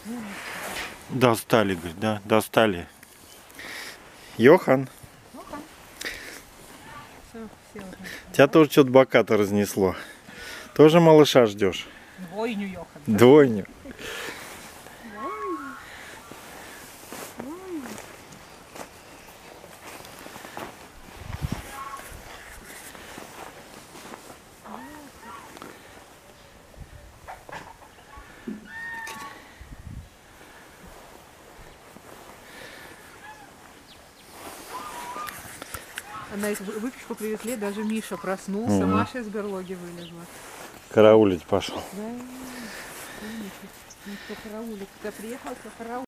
Достали, говорит, да, достали. Йохан, тебя тоже что-то бока-то разнесло. Тоже малыша ждешь? Двойню, Йохан. Двойню. На эту выпечку привезли, даже Миша проснулся, Маша из берлоги вылезла. Караулить пошел. Да, никто караулит. Когда приехал, то караулит.